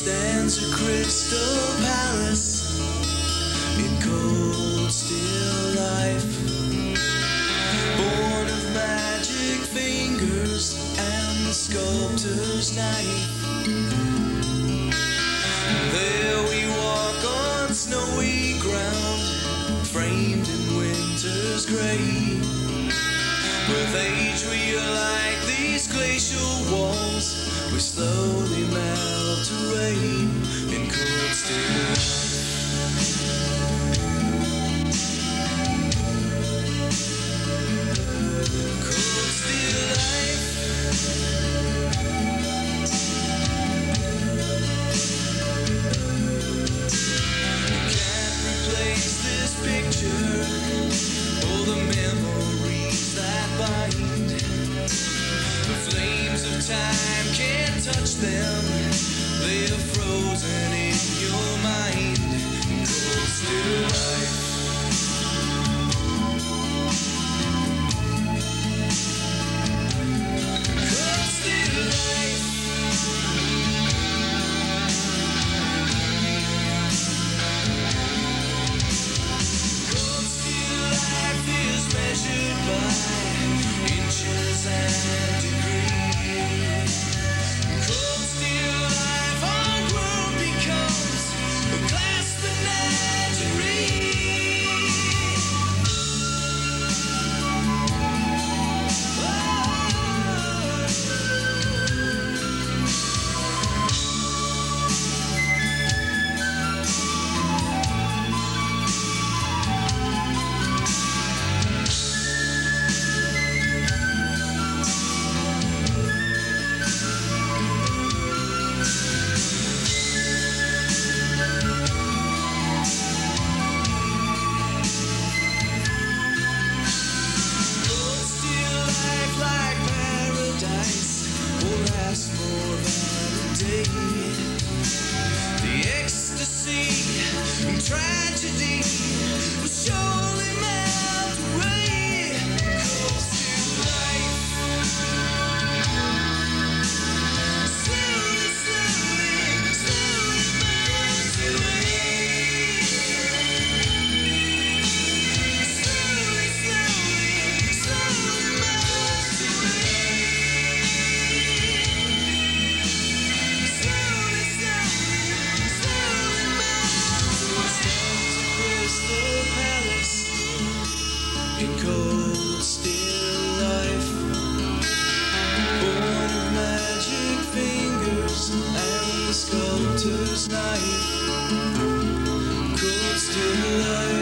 stands a crystal palace in cold still life, born of magic fingers and the sculptor's knife. There we walk on snowy ground, framed in winter's gray. With age we are like these glacial walls, we slowly melt away in cold still life. Cold still life. You can't replace this picture or the memories that bind. The flames of time can't touch them, they are frozen in your mind. Cold still life. Cold still life. Cold still life is measured by inches and degrees. Cold still life, our world becomes a glass menagerie. Cold still life like paradise will last more than a day. The ecstasy and tragedy will surely melt away. Cold still life. Slowly, slowly, slowly melts away. Slowly, slowly, slowly melts away. Slowly, slowly, slowly melts away. Stands a crystal palace in cold still life, born of magic fingers and the sculptor's knife. Cold still life.